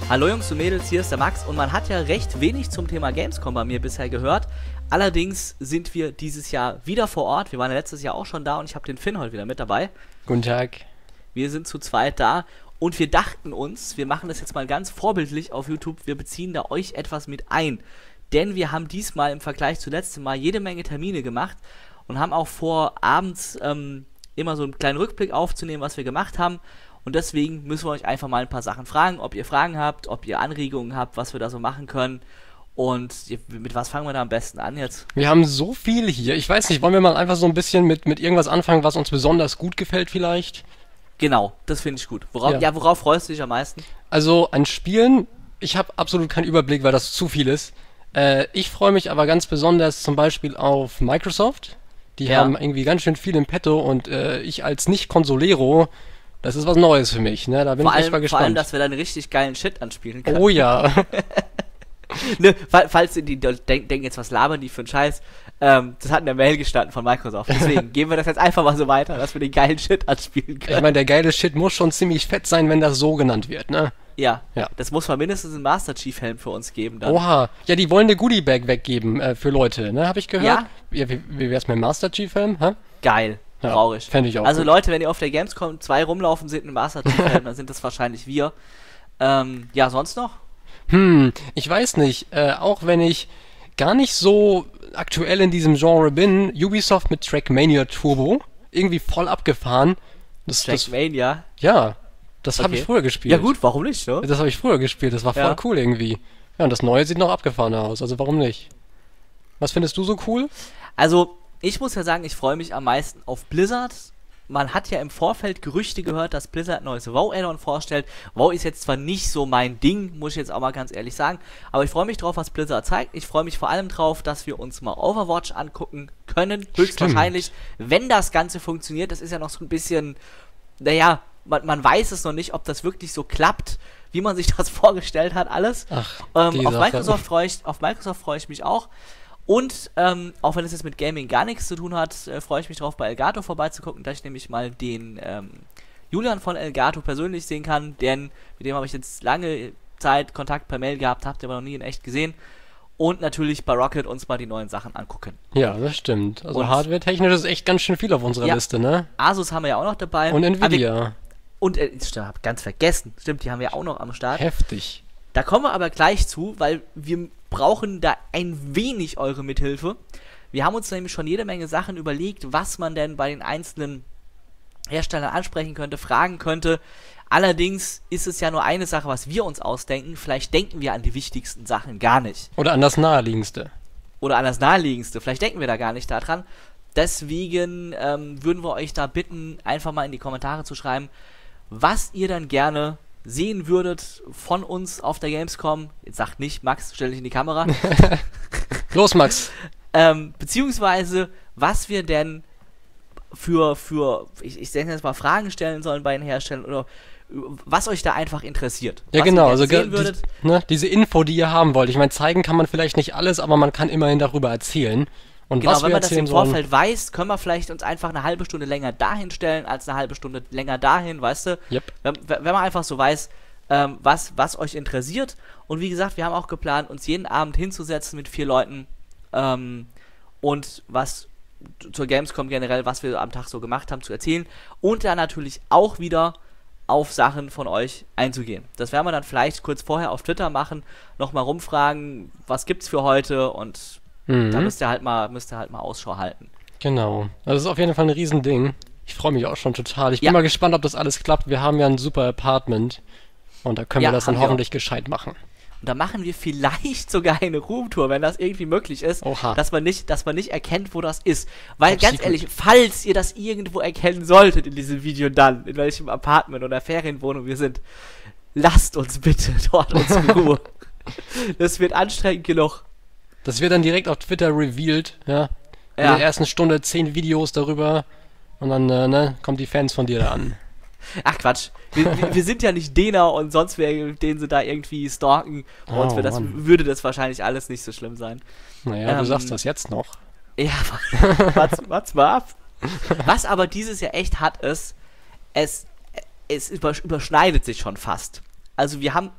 Hallo Jungs und Mädels, hier ist der Max und man hat ja recht wenig zum Thema Gamescom bei mir bisher gehört. Allerdings sind wir dieses Jahr wieder vor Ort. Wir waren ja letztes Jahr auch schon da und ich habe den Finn heute wieder mit dabei. Guten Tag. Wir sind zu zweit da und wir dachten uns, wir machen das jetzt mal ganz vorbildlich auf YouTube, wir beziehen da euch etwas mit ein. Denn wir haben diesmal im Vergleich zu letztem Mal jede Menge Termine gemacht und haben auch vor, abends immer so einen kleinen Rückblick aufzunehmen, was wir gemacht haben. Und deswegen müssen wir euch einfach mal ein paar Sachen fragen, ob ihr Fragen habt, ob ihr Anregungen habt, was wir da so machen können. Und mit was fangen wir da am besten an jetzt? Wir haben so viel hier. Ich weiß nicht, wollen wir mal einfach so ein bisschen mit irgendwas anfangen, was uns besonders gut gefällt vielleicht? Genau, das finde ich gut. Worauf freust du dich am meisten? Also an Spielen, ich habe absolut keinen Überblick, weil das zu viel ist. Ich freue mich aber ganz besonders zum Beispiel auf Microsoft. Die haben irgendwie ganz schön viel im Petto und ich als Nicht-Konsolero, das ist was Neues für mich, ne? Da bin ich echt mal gespannt. Vor allem, dass wir da einen richtig geilen Shit anspielen können. Oh ja. Ne, falls die denken jetzt, was labern die für einen Scheiß, das hat in der Mail gestanden von Microsoft. Deswegen geben wir das jetzt einfach mal so weiter, dass wir den geilen Shit anspielen können. Ich meine, der geile Shit muss schon ziemlich fett sein, wenn das so genannt wird, ne? Ja. Das muss mal mindestens einen Master Chief Helm für uns geben dann. Oha, ja, die wollen eine Goodie Bag weggeben für Leute, ne? Hab ich gehört? Ja? Wie wär's mit dem Master Chief Helm, hä? Geil. Ja, traurig. Fände ich auch Also gut. Leute, wenn ihr auf der Gamescom 2 rumlaufen seht mit Master Chief Helm, dann sind das wahrscheinlich wir. Ja, sonst noch? Ich weiß nicht, auch wenn ich gar nicht so aktuell in diesem Genre bin, Ubisoft mit Trackmania Turbo, irgendwie voll abgefahren. Trackmania? Ja, das habe ich früher gespielt. Ja gut, warum nicht, ne? Das habe ich früher gespielt, das war voll cool irgendwie. Ja, und das Neue sieht noch abgefahrener aus, also warum nicht? Was findest du so cool? Also, ich muss ja sagen, ich freue mich am meisten auf Blizzard. Man hat ja im Vorfeld Gerüchte gehört, dass Blizzard ein neues WoW-Add-on vorstellt. WoW ist jetzt zwar nicht so mein Ding, muss ich jetzt auch mal ganz ehrlich sagen, aber ich freue mich drauf, was Blizzard zeigt. Ich freue mich vor allem drauf, dass wir uns mal Overwatch angucken können, höchstwahrscheinlich, wenn das Ganze funktioniert. Das ist ja noch so ein bisschen, naja, man weiß es noch nicht, ob das wirklich so klappt, wie man sich das vorgestellt hat, alles. Auf Microsoft freue ich mich auch. Und auch wenn es jetzt mit Gaming gar nichts zu tun hat, freue ich mich drauf, bei Elgato vorbeizugucken, da ich nämlich mal den Julian von Elgato persönlich sehen kann, denn mit dem habe ich jetzt lange Zeit Kontakt per Mail gehabt, habt ihr aber noch nie in echt gesehen. Und natürlich bei Rocket uns mal die neuen Sachen angucken. Ja, das stimmt. Also hardware-technisch ist echt ganz schön viel auf unserer Liste, ne? Asus haben wir ja auch noch dabei. Und Nvidia. Stimmt, hab ganz vergessen. Stimmt, die haben wir auch noch am Start. Heftig. Da kommen wir aber gleich zu, weil wir brauchen da ein wenig eure Mithilfe. Wir haben uns nämlich schon jede Menge Sachen überlegt, was man denn bei den einzelnen Herstellern ansprechen könnte, fragen könnte. Allerdings ist es ja nur eine Sache, was wir uns ausdenken. Vielleicht denken wir an die wichtigsten Sachen gar nicht. Oder an das Naheliegendste. Vielleicht denken wir da gar nicht daran. Deswegen würden wir euch da bitten, einfach mal in die Kommentare zu schreiben, was ihr dann gerne sehen würdet von uns auf der Gamescom. Jetzt sagt nicht, Max, stell dich in die Kamera. Los, Max. Beziehungsweise, was wir denn ich denke jetzt mal Fragen stellen sollen bei den Herstellern oder was euch da einfach interessiert. Ja, genau, also diese Info, die ihr haben wollt. Ich meine, zeigen kann man vielleicht nicht alles, aber man kann immerhin darüber erzählen. Und genau, was wenn wir man das im erzählen sollen, Vorfeld weiß, können wir vielleicht uns einfach eine halbe Stunde länger dahin stellen, als eine halbe Stunde länger dahin, weißt du? Yep. Wenn man einfach so weiß, was euch interessiert. Und wie gesagt, wir haben auch geplant, uns jeden Abend hinzusetzen mit 4 Leuten und was zur Gamescom generell, was wir am Tag so gemacht haben, zu erzählen. Und dann natürlich auch wieder auf Sachen von euch einzugehen. Das werden wir dann vielleicht kurz vorher auf Twitter machen, nochmal rumfragen, was gibt's für heute und da müsst ihr halt mal Ausschau halten. Genau. Das ist auf jeden Fall ein Riesending. Ich freue mich auch schon total. Ich bin mal gespannt, ob das alles klappt. Wir haben ja ein super Apartment. Und da können wir das dann hoffentlich gescheit machen. Und da machen wir vielleicht sogar eine Roomtour, wenn das irgendwie möglich ist. Oha. Dass man nicht erkennt, wo das ist. Weil ganz ehrlich, falls ihr das irgendwo erkennen solltet in diesem Video dann, in welchem Apartment oder Ferienwohnung wir sind, lasst uns bitte dort uns in Ruhe. Das wird anstrengend genug. Das wird dann direkt auf Twitter revealed, ja. In der ersten Stunde 10 Videos darüber und dann kommen die Fans von dir da an. Ach Quatsch, wir sind ja nicht Dena und sonst wer, den sie da irgendwie stalken und würde das wahrscheinlich alles nicht so schlimm sein. Naja, du sagst das jetzt noch. Ja, warte mal ab. Was aber dieses Jahr echt hat, ist, es überschneidet sich schon fast. Also wir haben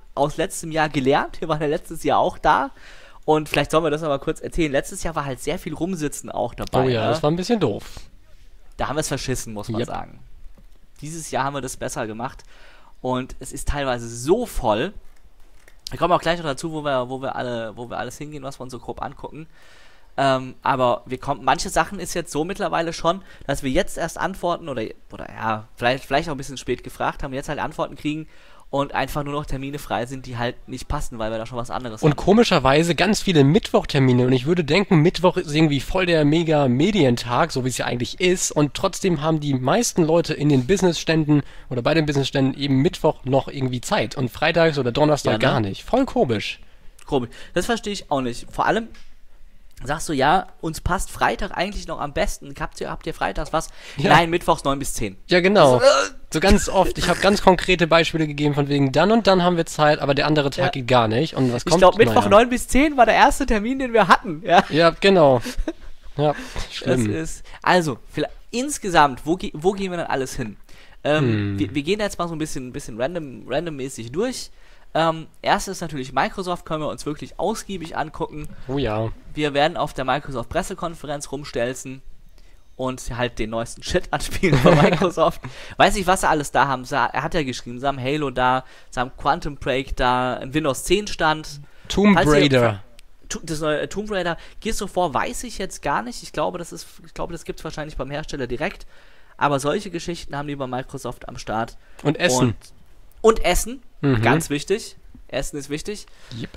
aus letztem Jahr gelernt. Wir waren ja letztes Jahr auch da. Und vielleicht sollen wir das aber kurz erzählen. Letztes Jahr war halt sehr viel Rumsitzen auch dabei. Oh ja, ne? das war ein bisschen doof. Da haben wir es verschissen, muss man sagen. Dieses Jahr haben wir das besser gemacht. Und es ist teilweise so voll. Wir kommen auch gleich noch dazu, wo wir alles hingehen, was wir uns so grob angucken. Aber manche Sachen ist jetzt so mittlerweile schon, dass wir jetzt erst antworten oder ja, vielleicht auch ein bisschen spät gefragt haben, jetzt halt Antworten kriegen und einfach nur noch Termine frei sind, die halt nicht passen, weil wir da schon was anderes Und haben. komischerweise ganz viele Mittwochtermine. Und ich würde denken, Mittwoch ist irgendwie voll der mega Medientag, so wie es ja eigentlich ist. Und trotzdem haben die meisten Leute in den Businessständen oder bei den Businessständen eben Mittwoch noch irgendwie Zeit. Und freitags oder Donnerstag Ja, ne? gar nicht. Voll komisch. Komisch. Das verstehe ich auch nicht. Vor allem sagst du, ja, uns passt Freitag eigentlich noch am besten. Habt ihr freitags was? Ja. Nein, mittwochs 9 bis 10. Ja, genau. So ganz oft. Ich habe ganz konkrete Beispiele gegeben von wegen dann und dann haben wir Zeit, aber der andere Tag geht gar nicht. Und was kommt? Ich glaube, Mittwoch Naja. 9 bis 10 war der erste Termin, den wir hatten. Ja, Ja, genau. Ja, das schlimm. ist. Also, insgesamt, wo gehen wir dann alles hin? Wir gehen jetzt mal so ein bisschen randommäßig durch. Erstes natürlich Microsoft, können wir uns wirklich ausgiebig angucken. Oh ja. Wir werden auf der Microsoft-Pressekonferenz rumstelzen und halt den neuesten Shit anspielen von Microsoft. Weiß nicht, was sie alles da haben. Er hat ja geschrieben, sie haben Halo da, sie haben Quantum Break da, ein Windows 10 Stand. Tomb Raider. Das neue Tomb Raider. Gears of War weiß ich jetzt gar nicht. Ich glaube, das gibt es wahrscheinlich beim Hersteller direkt. Aber solche Geschichten haben die bei Microsoft am Start. Und Essen. Und Essen. Mhm. Ganz wichtig. Essen ist wichtig. Yep.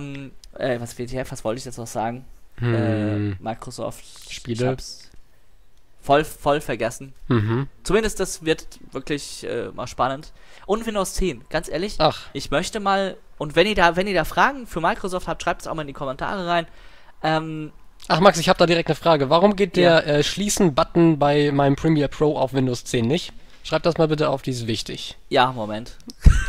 Was wollte ich jetzt noch sagen? Microsoft Spiele. Ich hab's voll vergessen. Mhm. Zumindest das wird wirklich mal spannend. Und Windows 10, ganz ehrlich. Ach. Ich möchte mal, und wenn ihr da Fragen für Microsoft habt, schreibt es auch mal in die Kommentare rein. Ach Max, ich habe da direkt eine Frage. Warum geht der Schließen-Button bei meinem Premiere Pro auf Windows 10 nicht? Schreib das mal bitte auf, die ist wichtig. Ja, Moment.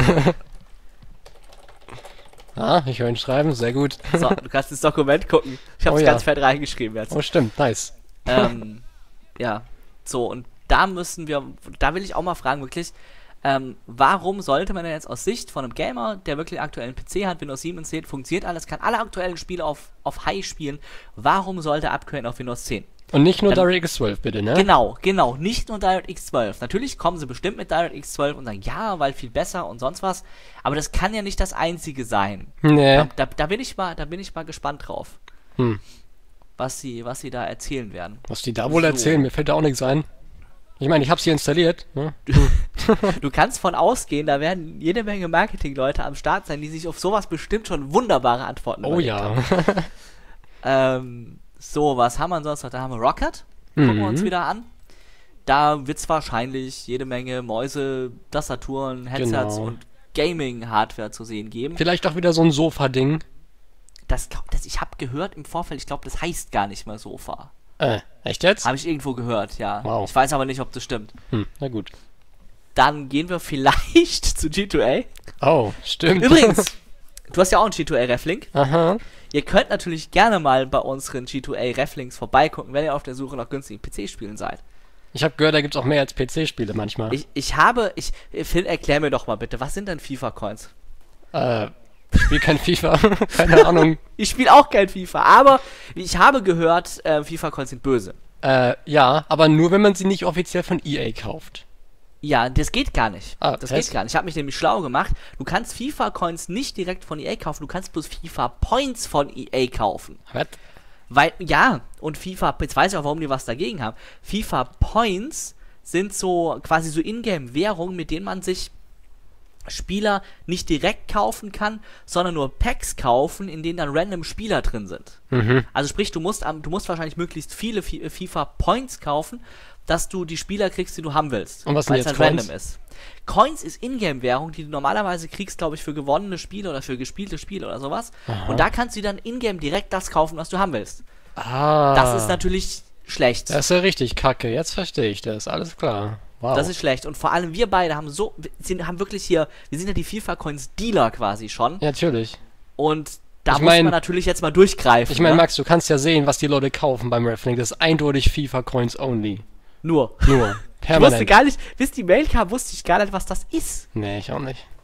Ich höre ihn schreiben, sehr gut. So, du kannst ins Dokument gucken. Ich habe es ganz fett reingeschrieben jetzt. Oh, stimmt, nice. Ja, so, und da will ich auch mal fragen, wirklich, warum sollte man denn jetzt aus Sicht von einem Gamer, der wirklich aktuell einen PC hat, Windows 7 und 10, funktioniert alles, kann alle aktuellen Spiele auf High spielen, warum sollte er upgraden auf Windows 10? Und nicht nur DirectX 12, bitte, ne? Genau, nicht nur DirectX 12. Natürlich kommen sie bestimmt mit DirectX 12 und sagen, ja, weil viel besser und sonst was, aber das kann ja nicht das einzige sein. Nee. Da bin ich mal gespannt drauf. Was sie da erzählen werden. Was die da wohl erzählen, mir fällt da auch nichts ein. Ich meine, ich hab's hier installiert, ne? Du kannst von ausgehen, da werden jede Menge Marketingleute am Start sein, die sich auf sowas bestimmt schon wunderbare Antworten überlegt haben. So, was haben wir sonst noch? Da haben wir Rocket. Gucken wir uns wieder an. Da wird es wahrscheinlich jede Menge Mäuse, Tastaturen, Headsets und Gaming-Hardware zu sehen geben. Vielleicht auch wieder so ein Sofa-Ding. Ich habe gehört im Vorfeld, ich glaube, das heißt gar nicht mehr Sofa. Echt jetzt? Habe ich irgendwo gehört, ja. Wow. Ich weiß aber nicht, ob das stimmt. Na gut. Dann gehen wir vielleicht zu G2A. Oh, stimmt. Übrigens, du hast ja auch einen G2A-Reflink. Aha. Ihr könnt natürlich gerne mal bei unseren G2A-Reflinks vorbeigucken, wenn ihr auf der Suche nach günstigen PC-Spielen seid. Ich habe gehört, da gibt's auch mehr als PC-Spiele manchmal. Phil, erklär mir doch mal bitte, was sind denn FIFA-Coins? Ich spiele kein FIFA. Keine Ahnung. Ich spiele auch kein FIFA, aber ich habe gehört, FIFA-Coins sind böse. Ja, aber nur, wenn man sie nicht offiziell von EA kauft. Ja, das geht gar nicht. Das geht gar nicht. Ich habe mich nämlich schlau gemacht. Du kannst FIFA-Coins nicht direkt von EA kaufen, du kannst bloß FIFA-Points von EA kaufen. Was? Weil, ja, und FIFA, jetzt weiß ich auch, warum die was dagegen haben. FIFA-Points sind so quasi so Ingame-Währungen, mit denen man sich Spieler nicht direkt kaufen kann, sondern nur Packs kaufen, in denen dann random Spieler drin sind. Also sprich, du musst wahrscheinlich möglichst viele FIFA-Points kaufen, dass du die Spieler kriegst, die du haben willst. Und was sind jetzt halt Coins? random ist. Coins ist Ingame-Währung, die du normalerweise kriegst, glaube ich, für gewonnene Spiele oder für gespielte Spiele oder sowas. Aha. Und da kannst du dann Ingame direkt das kaufen, was du haben willst. Ah. Das ist natürlich schlecht. Das ist ja richtig kacke. Jetzt verstehe ich das. Alles klar. Wow. Das ist schlecht. Und vor allem wir beide wir sind ja die FIFA-Coins-Dealer quasi schon. Ja, natürlich. Und da muss man natürlich jetzt mal durchgreifen. Ich meine, Max, du kannst ja sehen, was die Leute kaufen beim Reflink. Das ist eindeutig FIFA-Coins only. Nur. Permanent. Ich wusste gar nicht, bis die Mail kam, wusste ich gar nicht, was das ist. Nee, ich auch nicht.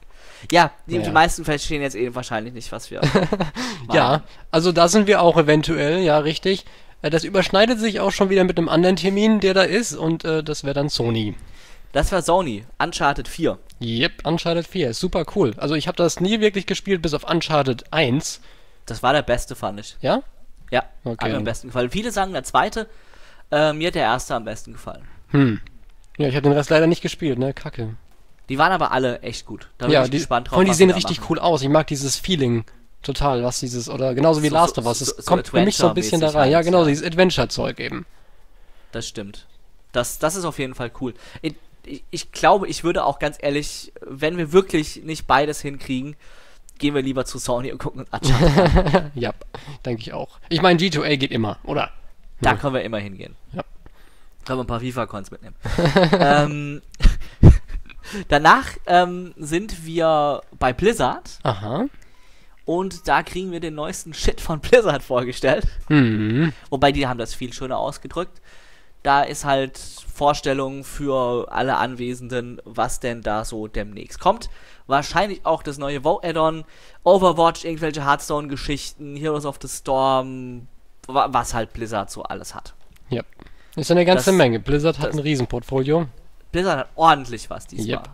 Ja, die Naja. meisten verstehen jetzt wahrscheinlich nicht, was wir Ja, machen. also da sind wir auch eventuell, ja, richtig. Das überschneidet sich auch schon wieder mit einem anderen Termin, der da ist, und das wäre dann Sony. Das war Sony, Uncharted 4. Yep, Uncharted 4 ist super cool. Also ich habe das nie wirklich gespielt, bis auf Uncharted 1. Das war der beste, fand ich. Ja? Ja, Okay. hat mir am besten gefallen. Viele sagen der zweite, mir hat der erste am besten gefallen. Ja, ich habe den Rest leider nicht gespielt, ne? Kacke. Die waren aber alle echt gut. Da bin Ja, ich gespannt drauf. vor allem die was sehen da richtig machen. cool aus. Ich mag dieses Feeling total, was dieses, oder genauso wie Last of Us. Es kommt für mich so ein bisschen da Adventure-mäßig rein. Ja, halt, genau, ja. dieses Adventure-Zeug eben. Das stimmt. Das ist auf jeden Fall cool. Ich glaube, ich würde auch ganz ehrlich, wenn wir wirklich nicht beides hinkriegen, gehen wir lieber zu Sony und gucken uns Uncharted an. Ja, denke ich auch. Ich meine, G2A geht immer, oder? Da können wir immer hingehen. Ja. Können wir ein paar FIFA-Coins mitnehmen. Danach sind wir bei Blizzard Aha. und da kriegen wir den neuesten Shit von Blizzard vorgestellt. Wobei die haben das viel schöner ausgedrückt. Da ist halt Vorstellung für alle Anwesenden, was denn da so demnächst kommt. Wahrscheinlich auch das neue WoW-Add-on, Overwatch, irgendwelche Hearthstone-Geschichten, Heroes of the Storm, was halt Blizzard so alles hat. Ja. Ist eine ganze Das- Menge. Blizzard hat das- ein Riesenportfolio. Blizzard hat ordentlich was diesmal. Yep.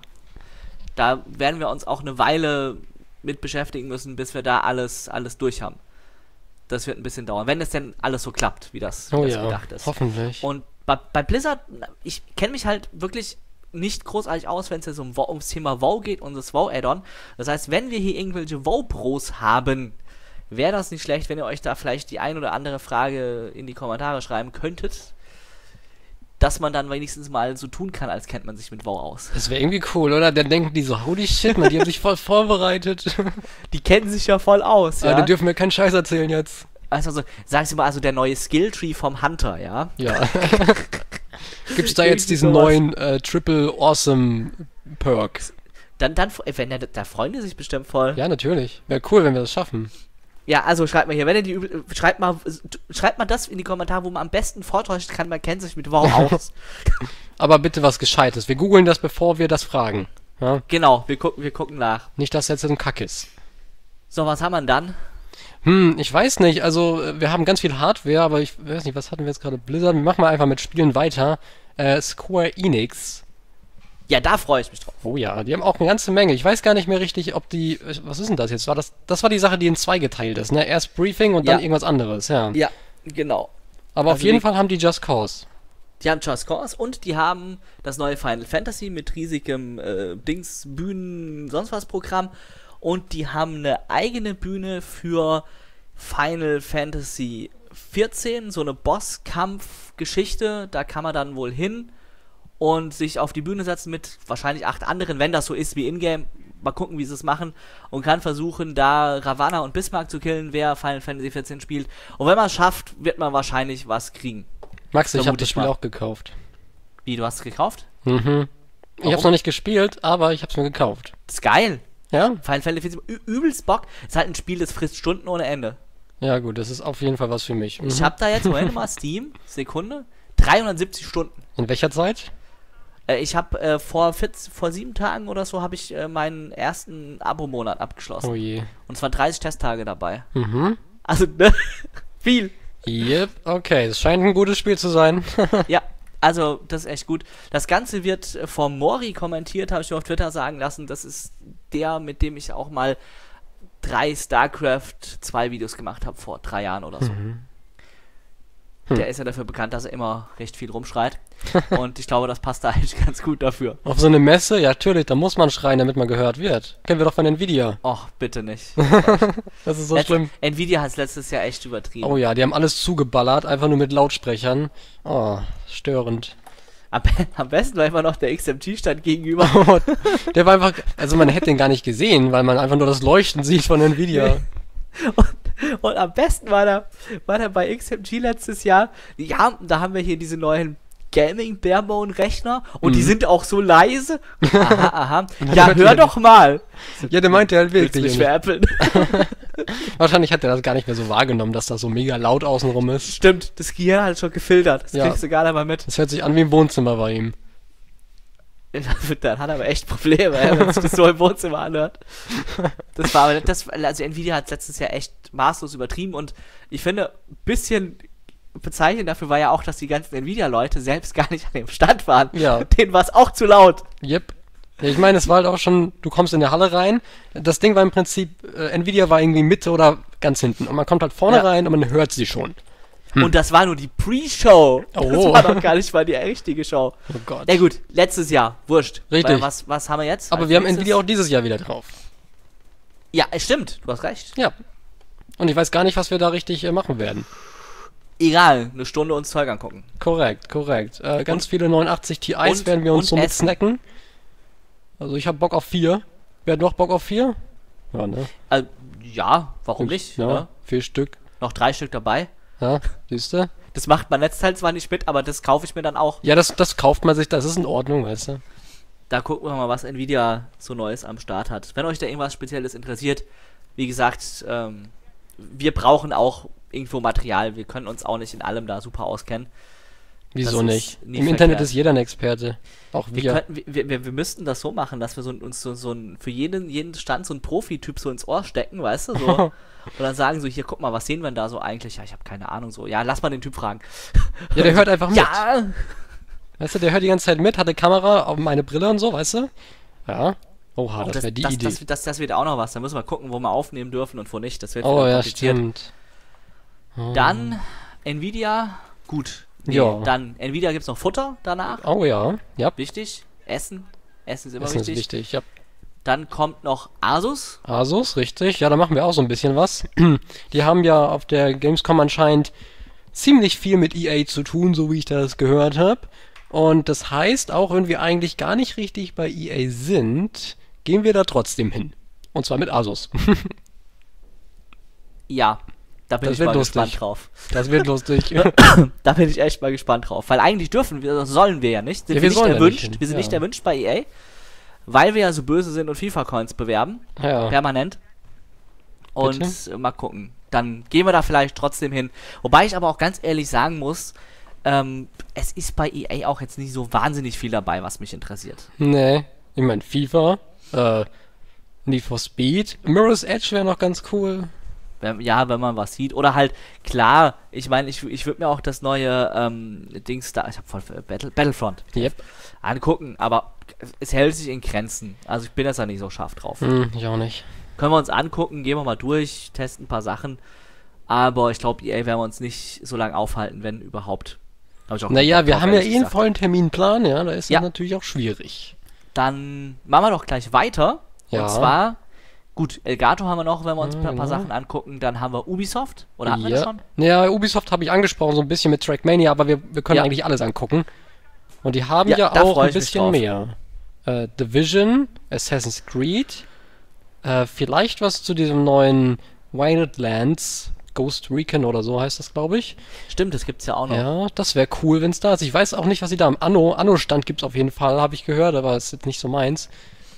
Da werden wir uns auch eine Weile mit beschäftigen müssen, bis wir da alles durch haben. Das wird ein bisschen dauern, wenn es denn alles so klappt, wie das Oh ja, gedacht ist. hoffentlich. Und bei Blizzard, ich kenne mich halt wirklich nicht großartig aus, wenn es jetzt ums Thema WoW geht und das WoW-Add-on. Das heißt, wenn wir hier irgendwelche WoW-Pros haben, wäre das nicht schlecht, wenn ihr euch da vielleicht die ein oder andere Frage in die Kommentare schreiben könntet, dass man dann wenigstens mal so tun kann, als kennt man sich mit WoW aus. Das wäre irgendwie cool, oder? Dann denken die so, holy shit, man, die haben sich voll vorbereitet. Die kennen sich ja voll aus, Aber ja. dann dürfen wir keinen Scheiß erzählen jetzt. Also, sagst du mal, also der neue Skilltree vom Hunter, ja? Ja. Gibt's da jetzt Irgendwie diesen sowas. neuen Triple Awesome Perk? Dann wenn da freuen die sich bestimmt voll. Ja, natürlich. Wäre cool, wenn wir das schaffen. Ja, also schreibt mal hier, wenn ihr schreibt mal das in die Kommentare, wo man am besten vortäuscht kann, man kennt sich mit WoW aus. Aber bitte was Gescheites. Wir googeln das, bevor wir das fragen. Ja? Genau, wir gucken nach. Nicht, dass jetzt ein Kack ist. So, was haben wir denn dann? Ich weiß nicht. Also, wir haben ganz viel Hardware, aber ich weiß nicht, was hatten wir jetzt gerade? Blizzard. Wir machen mal einfach mit Spielen weiter. Square Enix. Ja, da freue ich mich drauf. Oh ja, die haben auch eine ganze Menge. Ich weiß gar nicht mehr richtig, ob die... Was ist denn das jetzt? Das war die Sache, die in zwei geteilt ist, ne? Erst Briefing und dann Ja. irgendwas anderes, ja. Ja, genau. Aber auf also jeden die- Fall haben die Just Cause. Die haben Just Cause und die haben das neue Final Fantasy mit riesigem Dings, Bühnen, sonst was Programm. Und die haben eine eigene Bühne für Final Fantasy 14, so eine Bosskampf-Geschichte. Da kann man dann wohl hin und sich auf die Bühne setzen mit wahrscheinlich 8 anderen, wenn das so ist wie Ingame. Mal gucken, wie sie es machen. Und kann versuchen, da Ravana und Bismarck zu killen, wer Final Fantasy 14 spielt. Und wenn man es schafft, wird man wahrscheinlich was kriegen. Max, ich habe Vermute das ich Spiel mal. auch gekauft. Wie, du hast es gekauft? Ich habe Warum? es noch nicht gespielt, aber ich habe es mir gekauft. Das ist geil. Ja? Final Fantasy 14, übelst Bock. Ist halt ein Spiel, das frisst Stunden ohne Ende. Ja gut, das ist auf jeden Fall was für mich. Ich habe da jetzt, Moment mal, Steam, Sekunde, 370 Stunden. In welcher Zeit? Ich habe vor 7 Tagen oder so habe ich meinen ersten Abo-Monat abgeschlossen. Oh je. Und zwar 30 Testtage dabei. Also, ne? Viel. Yep, okay, es scheint ein gutes Spiel zu sein. Ja, also das ist echt gut. Das Ganze wird vom Mori kommentiert, habe ich mir auf Twitter sagen lassen. Das ist der, mit dem ich auch mal 3 StarCraft 2 Videos gemacht habe vor 3 Jahren oder so. Der ist ja dafür bekannt, dass er immer recht viel rumschreit. Und ich glaube, das passt da eigentlich ganz gut dafür. Auf so eine Messe? Ja, natürlich, da muss man schreien, damit man gehört wird. Kennen wir doch von Nvidia. Och, bitte nicht. Das ist so schlimm. Nvidia hat es letztes Jahr echt übertrieben. Oh ja, die haben alles zugeballert, einfach nur mit Lautsprechern. Oh, störend. Am besten war immer noch der XMG-Stand gegenüber. Der war einfach, also man hätte den gar nicht gesehen, weil man einfach nur das Leuchten sieht von Nvidia. Und am besten war der bei XMG letztes Jahr. Ja, da haben wir hier diese neuen Gaming Barebone Rechner und die sind auch so leise. Aha. Ja, hör doch mal. Ja, der meinte halt Willst du wirklich. mich veräppeln? Wahrscheinlich hat er das gar nicht mehr so wahrgenommen, dass das so mega laut außenrum ist. Stimmt, das Gehirn hat schon gefiltert. Das Ja. kriegst du gar nicht mal mit. Das hört sich an wie im Wohnzimmer bei ihm. Dann hat er aber echt Probleme, wenn man sich das so im Wohnzimmer anhört. Also Nvidia hat letztes Jahr echt maßlos übertrieben und ich finde, ein bisschen bezeichnend dafür war ja auch, dass die ganzen Nvidia-Leute selbst gar nicht an dem Stand waren. Ja. Denen war es auch zu laut. Yep. Ja, ich meine, es war halt auch schon, du kommst in der Halle rein, das Ding war im Prinzip, Nvidia war irgendwie Mitte oder ganz hinten und man kommt halt vorne rein und man hört sie schon. Und das war nur die Pre-Show. Oh. Das war doch gar nicht mal die richtige Show. Oh Gott. Ja gut, letztes Jahr, wurscht. Richtig. Weil was haben wir jetzt? Aber wir haben Nvidia auch dieses Jahr wieder drauf. Ja, es stimmt, du hast recht. Ja. Und ich weiß gar nicht, was wir da richtig machen werden. Egal, eine Stunde uns Zeug angucken. Korrekt. Ganz viele 89 Ti's werden wir uns so mit snacken. Also ich habe Bock auf 4. Wer hat noch Bock auf 4? Ja, ne? Ja, warum nicht? Ja, Ne? 4 Stück. Noch 3 Stück dabei. Ja, siehst du? Das macht mein Netzteil zwar nicht mit, aber das kaufe ich mir dann auch. Ja, das kauft man sich, das ist in Ordnung, weißt du? Da gucken wir mal, was Nvidia so Neues am Start hat. Wenn euch da irgendwas Spezielles interessiert, wie gesagt, wir brauchen auch irgendwo Material. Wir können uns auch nicht in allem da super auskennen. Wieso nicht? Nie Im verkehrt. Internet ist jeder ein Experte. Auch wir. Wir müssten das so machen, dass wir uns für jeden Stand so einen Profi-Typ so ins Ohr stecken, weißt du? So. Und dann sagen so, hier, guck mal, was sehen wir denn da so eigentlich? Ja, ich habe keine Ahnung. So, ja, lass mal den Typ fragen. Ja, der hört einfach mit. Ja! Weißt du, der hört die ganze Zeit mit, hat eine Kamera auf meine Brille und so, weißt du? Ja. Oha, das wäre die Idee. Das wird auch noch was. Da müssen wir gucken, wo wir aufnehmen dürfen und wo nicht. Das wird Oh ja, kompliziert. stimmt. Dann Nvidia, gut. Ja. Dann Nvidia gibt's noch Futter danach. Oh ja, ja. Wichtig. Essen ist immer Essen ist wichtig. wichtig, ja. Dann kommt noch Asus. Asus, richtig. Ja, da machen wir auch so ein bisschen was. Die haben ja auf der Gamescom anscheinend ziemlich viel mit EA zu tun, so wie ich das gehört habe. Und das heißt, auch wenn wir eigentlich gar nicht richtig bei EA sind, gehen wir da trotzdem hin. Und zwar mit Asus. Ja, da bin Das ich wird mal lustig. gespannt drauf. Das wird lustig. Da bin ich echt mal gespannt drauf. Weil eigentlich dürfen wir, das sollen wir ja nicht. Sind Ja, wir wir nicht sollen da erwünscht. nicht hin, Wir sind ja. nicht erwünscht bei EA. Weil wir ja so böse sind und FIFA-Coins bewerben. Ja. Permanent. Und mal gucken. Dann gehen wir da vielleicht trotzdem hin. Wobei ich aber auch ganz ehrlich sagen muss, es ist bei EA auch jetzt nicht so wahnsinnig viel dabei, was mich interessiert. Nee, ich meine FIFA, Need for Speed, Mirror's Edge wäre noch ganz cool. Wenn man was sieht. Oder halt, klar, ich meine, ich würde mir auch das neue Dings da, ich habe voll Battlefront Yep. angucken, aber es hält sich in Grenzen. Also ich bin jetzt da nicht so scharf drauf. Ich auch nicht. Können wir uns angucken, gehen wir mal durch, testen ein paar Sachen. Aber ich glaube, EA werden wir uns nicht so lange aufhalten, wenn überhaupt. Naja, wir haben ja eh einen vollen Terminplan, ja, da ist Ja. das natürlich auch schwierig. Dann machen wir doch gleich weiter. Ja. Und zwar, gut, Elgato haben wir noch, wenn wir uns ein paar genau. Sachen angucken. Dann haben wir Ubisoft. Oder hatten wir das schon? Ja, Ubisoft habe ich angesprochen, so ein bisschen mit Trackmania, aber wir können Ja. eigentlich alles angucken. Und die haben Ja, ja da auch freu ein ich mich bisschen drauf. mehr. Division, Assassin's Creed, vielleicht was zu diesem neuen Wildlands, Ghost Recon oder so heißt das, glaube ich. Stimmt, das gibt's ja auch noch. Ja, das wäre cool, wenn es da ist. Ich weiß auch nicht, was sie da am Anno-Stand gibt's auf jeden Fall, habe ich gehört, aber ist jetzt nicht so meins.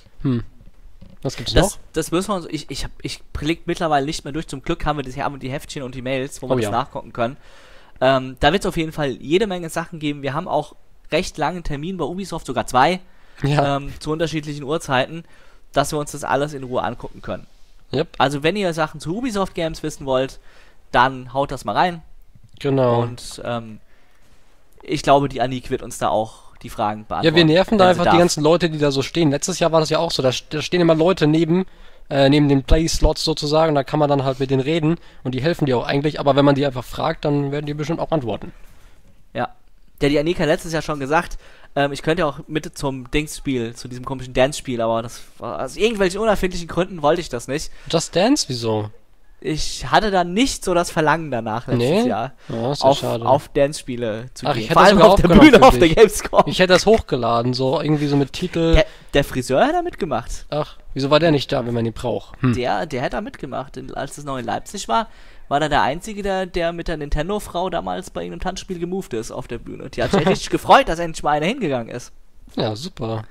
Was gibt's noch? Das müssen wir uns. Ich blick mittlerweile nicht mehr durch. Zum Glück haben wir die Heftchen und die Mails, wo wir das nachgucken können. Da wird es auf jeden Fall jede Menge Sachen geben. Wir haben auch recht langen Termin bei Ubisoft, sogar 2, Ja. zu unterschiedlichen Uhrzeiten, dass wir uns das alles in Ruhe angucken können. Yep. Also wenn ihr Sachen zu Ubisoft Games wissen wollt, dann haut das mal rein. Genau. Und ich glaube, die Anik wird uns da auch die Fragen beantworten. Ja, wir nerven da wenn sie einfach die darf. ganzen Leute, die da so stehen. Letztes Jahr war das ja auch so, da stehen immer Leute neben den Play-Slots sozusagen, da kann man dann halt mit denen reden und die helfen dir auch eigentlich, aber wenn man die einfach fragt, dann werden die bestimmt auch antworten. Ja. Die Anik hat letztes Jahr schon gesagt, ich könnte ja auch mit zum Dingsspiel, zu diesem komischen Dance-Spiel, aber das war, aus irgendwelchen unerfindlichen Gründen wollte ich das nicht. Just Dance? Wieso? Ich hatte da nicht so das Verlangen danach letztes Jahr, Ja, ist ja schade. auf Dance-Spiele zu Ach, gehen. ich hätte Vor das allem sogar auf der aufgenommen Bühne für auf der dich. Gamescom. Ich hätte das hochgeladen, so irgendwie so mit Titel. Der Friseur hat da mitgemacht. Ach, wieso war der nicht da, wenn man ihn braucht? Der hat da mitgemacht. Als es noch in Leipzig war da der Einzige, der mit der Nintendo-Frau damals bei irgendeinem Tanzspiel gemoved ist auf der Bühne. Die hat sich richtig gefreut, dass endlich mal einer hingegangen ist. Ja, super.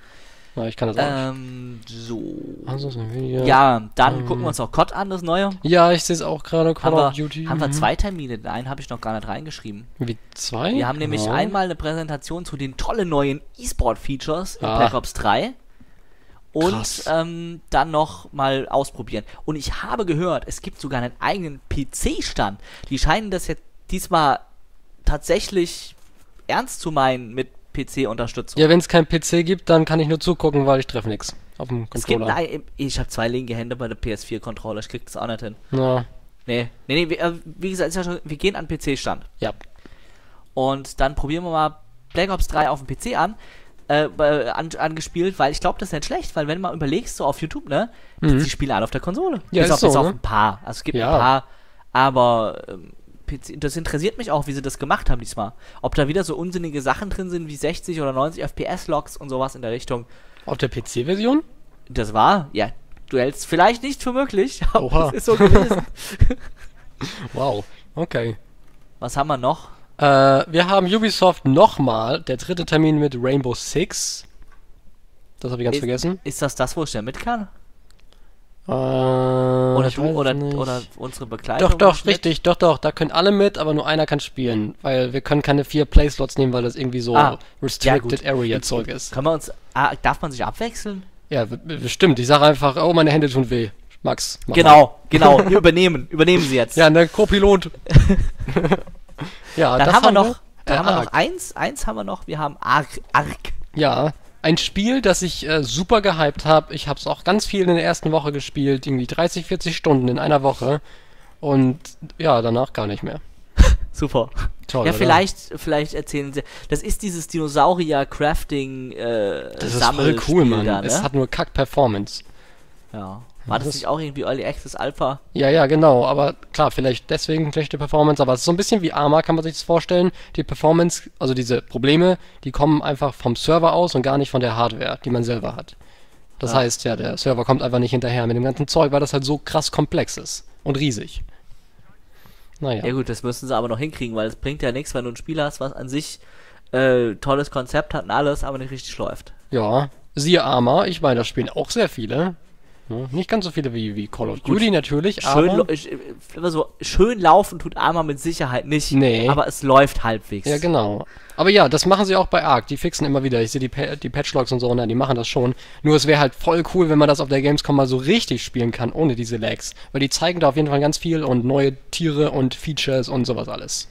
Na, ich kann das auch nicht. So. Also, so ein Video. Ja, dann gucken wir uns auch COD an, das neue. Ja, ich sehe es auch gerade, Call of Duty. Haben wir 2 Termine, den einen habe ich noch gar nicht reingeschrieben. Wie 2? Wir haben nämlich einmal eine Präsentation zu den tollen neuen E-Sport-Features in Black Ops 3. Und dann noch mal ausprobieren. Und ich habe gehört, es gibt sogar einen eigenen PC-Stand. Die scheinen das jetzt diesmal tatsächlich ernst zu meinen mit PC-Unterstützung. Ja, wenn es kein PC gibt, dann kann ich nur zugucken, weil ich treffe nichts auf dem Controller. Ich habe 2 linke Hände bei der PS4-Controller. Ich krieg das auch nicht hin. Ja. Nee, wie gesagt, ist ja schon, wir gehen an den PC-Stand. Ja. Und dann probieren wir mal Black Ops 3 auf dem PC angespielt, weil ich glaube, das ist nicht schlecht, weil wenn du mal überlegst, so auf YouTube, ne, die spielen alle auf der Konsole. Ja, bis ist auf ne? ein paar. Also es gibt ein paar, aber PC, das interessiert mich auch, wie sie das gemacht haben diesmal. Ob da wieder so unsinnige Sachen drin sind, wie 60 oder 90 FPS-Logs und sowas in der Richtung. Auf der PC-Version? Das war, ja, du hältst vielleicht nicht für möglich, aber Oha. das ist so gewesen. Wow, okay. Was haben wir noch? Wir haben Ubisoft nochmal, der 3. Termin mit Rainbow Six. Das habe ich ganz vergessen. Ist das, wo ich da mit kann? Oder unsere Begleitung? Doch, richtig, doch, da können alle mit, aber nur einer kann spielen, weil wir können keine 4 Playslots nehmen, weil das irgendwie so Restricted Area Zeug ist. Kann man uns, darf man sich abwechseln? Ja, bestimmt. Ich sage einfach, oh, meine Hände tun weh. Max, mach genau, wir übernehmen Sie jetzt. Ja, ne, Co-Pilot. Ja, dann haben wir noch eins haben wir noch, wir haben Ark. Ja, ein Spiel, das ich super gehypt habe. Ich habe es auch ganz viel in der ersten Woche gespielt, irgendwie 30, 40 Stunden in einer Woche. Und ja, danach gar nicht mehr. Super. Toll, ja, oder? vielleicht erzählen Sie. Das ist dieses Dinosaurier-Crafting das ist voll cool, Mann. Da, ne? Es hat nur Kack-Performance. Ja. War das nicht auch irgendwie Early Access Alpha? Ja, genau. Aber klar, vielleicht deswegen schlechte Performance. Aber es ist so ein bisschen wie Arma, kann man sich das vorstellen. Die Performance, also diese Probleme, die kommen einfach vom Server aus und gar nicht von der Hardware, die man selber hat. Das heißt, ja, der Server kommt einfach nicht hinterher mit dem ganzen Zeug, weil das halt so krass komplex ist und riesig. Naja. Ja gut, das müssen sie aber noch hinkriegen, weil es bringt ja nichts, wenn du ein Spiel hast, was an sich tolles Konzept hat und alles, aber nicht richtig läuft. Ja, siehe Arma. Ich meine, das spielen auch sehr viele. Ja, nicht ganz so viele wie Call of Duty natürlich, aber... Schön laufen tut Arma mit Sicherheit nicht, Nee. aber es läuft halbwegs. Ja, genau. Aber ja, das machen sie auch bei Ark. Die fixen immer wieder. Ich sehe die Patchlogs und so, die machen das schon. Nur es wäre halt voll cool, wenn man das auf der Gamescom mal so richtig spielen kann, ohne diese Lags. Weil die zeigen da auf jeden Fall ganz viel und neue Tiere und Features und sowas alles.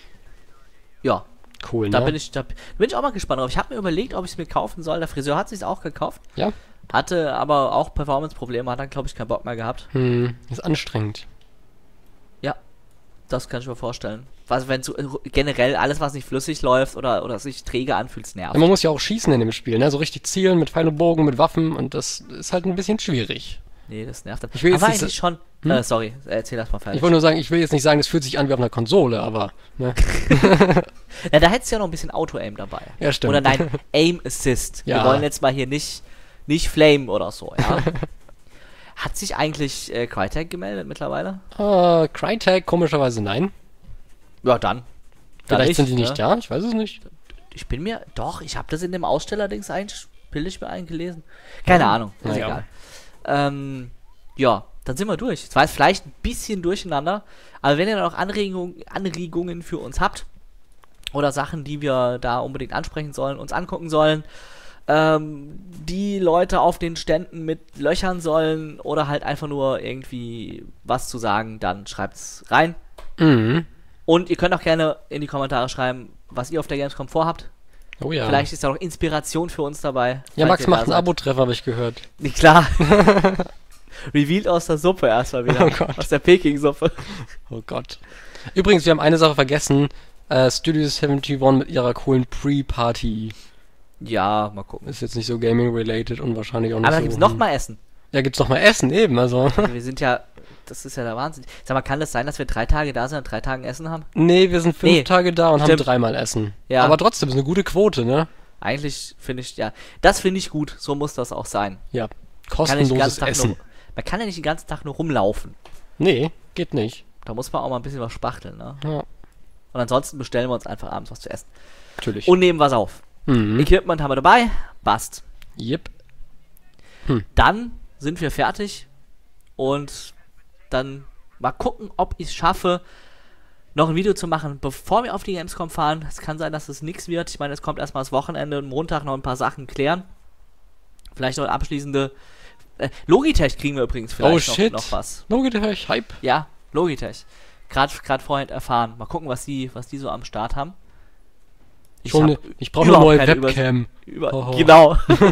Ja. Cool, ne? Da bin ich auch mal gespannt drauf. Ich habe mir überlegt, ob ich es mir kaufen soll. Der Friseur hat es sich auch gekauft. Ja? Hatte aber auch Performance-Probleme, hat dann, glaube ich, keinen Bock mehr gehabt. Ist anstrengend. Ja, das kann ich mir vorstellen. Also wenn so generell alles, was nicht flüssig läuft oder sich träge anfühlt, nervt. Ja, man muss ja auch schießen in dem Spiel, ne? So richtig zielen mit Pfeil und Bogen, mit Waffen und das ist halt ein bisschen schwierig. Nee, das nervt dann. Ich will jetzt aber nicht eigentlich schon... sorry, erzähl das mal fertig. Ich wollte nur sagen, ich will jetzt nicht sagen, es fühlt sich an wie auf einer Konsole, aber... Ne? Ja, da hättest du ja noch ein bisschen Auto-Aim dabei. Ja, stimmt. Oder nein, Aim Assist. Ja. Wir wollen jetzt mal hier nicht Flame oder so, ja. Hat sich eigentlich Crytek gemeldet mittlerweile? Crytek komischerweise nein. Ja, dann. Vielleicht sind die ne? nicht da, ich weiß es nicht. Ich habe das in dem Aussteller-Dings billig mir eingelesen. Keine Ahnung, ist Naja. egal. Ja, dann sind wir durch. Es war jetzt vielleicht ein bisschen durcheinander, aber wenn ihr noch Anregungen für uns habt oder Sachen, die wir da unbedingt ansprechen sollen, uns angucken sollen, die Leute auf den Ständen mit löchern sollen oder halt einfach nur irgendwie was zu sagen, dann schreibt's rein. Mhm. Und ihr könnt auch gerne in die Kommentare schreiben, was ihr auf der Gamescom vorhabt. Oh ja. Vielleicht ist da noch Inspiration für uns dabei. Ja, falls Max ihr macht da einen seid. Abo-Treffer, habe ich gehört. Nicht klar. Revealed aus der Suppe erstmal wieder. Oh Gott. Aus der Peking-Suppe. Oh Gott. Übrigens, wir haben eine Sache vergessen. Studio 71 mit ihrer coolen Pre-Party. Ja, mal gucken. Ist jetzt nicht so Gaming-related und wahrscheinlich auch nicht Aber da so... gibt's noch mal Essen. Ja, gibt's noch mal Essen, eben, also... Wir sind ja... Das ist ja der Wahnsinn. Sag mal, kann das sein, dass wir 3 Tage da sind und 3 Tagen Essen haben? Nee, wir sind 5 Tage da und stimmt. haben 3-mal Essen. Ja. Aber trotzdem, ist eine gute Quote, ne? Eigentlich finde ich, ja... Das finde ich gut. So muss das auch sein. Ja, Man kann nicht den kostenloses ganzen Tag Essen. man kann ja nicht den ganzen Tag nur rumlaufen. Nee, geht nicht. Da muss man auch mal ein bisschen was spachteln, ne? Ja, Und ansonsten bestellen wir uns einfach abends was zu essen. natürlich. Und nehmen was auf. Mhm. Equipment haben wir dabei. Passt. Yep. Dann sind wir fertig und dann mal gucken, ob ich es schaffe, noch ein Video zu machen, bevor wir auf die Gamescom fahren. Es kann sein, dass es nichts wird. Ich meine, es kommt erstmal das Wochenende und Montag noch ein paar Sachen klären. Vielleicht noch eine abschließende... Logitech kriegen wir übrigens vielleicht noch was. Logitech, Hype. Ja, Logitech. Gerade vorhin erfahren. Mal gucken, was die so am Start haben. Ich brauche eine neue Webcam. Genau.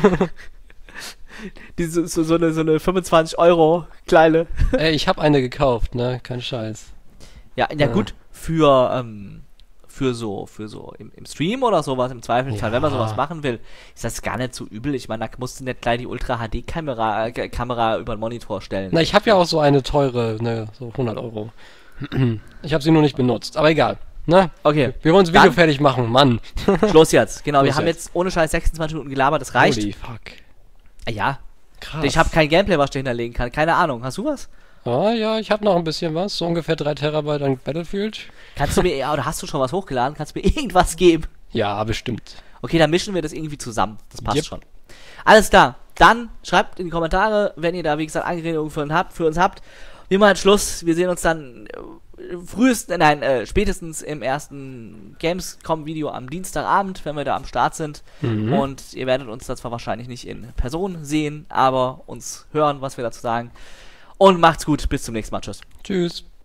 So eine 25 Euro kleine. Ey, ich habe eine gekauft, ne? Kein Scheiß. Ja, gut, für so im Stream oder sowas, im Zweifelsfall, wenn man sowas machen will, ist das gar nicht so übel. Ich meine, da musst du nicht gleich die Ultra-HD-Kamera über den Monitor stellen. Na, ich habe ja auch so eine teure, ne, so 100 Euro. Ich habe sie nur nicht benutzt, aber egal. Ne? Okay. Wir wollen das Video fertig machen, Mann. Schluss jetzt. Genau, wir haben jetzt ohne Scheiß 26 Minuten gelabert, das reicht. Holy fuck. Ja. Krass. Ich habe kein Gameplay, was ich hinterlegen kann. Keine Ahnung. Hast du was? Ja, ich habe noch ein bisschen was. So ungefähr 3 Terabyte an Battlefield. Kannst du mir, oder hast du schon was hochgeladen? Kannst du mir irgendwas geben? Ja, bestimmt. Okay, dann mischen wir das irgendwie zusammen. Das passt schon. Alles klar. Dann schreibt in die Kommentare, wenn ihr da, wie gesagt, Anregungen für uns habt. Wir machen Schluss. Wir sehen uns dann spätestens im ersten Gamescom-Video am Dienstagabend, wenn wir da am Start sind. Und ihr werdet uns da zwar wahrscheinlich nicht in Person sehen, aber uns hören, was wir dazu sagen. Und macht's gut. Bis zum nächsten Mal. Tschüss. Tschüss.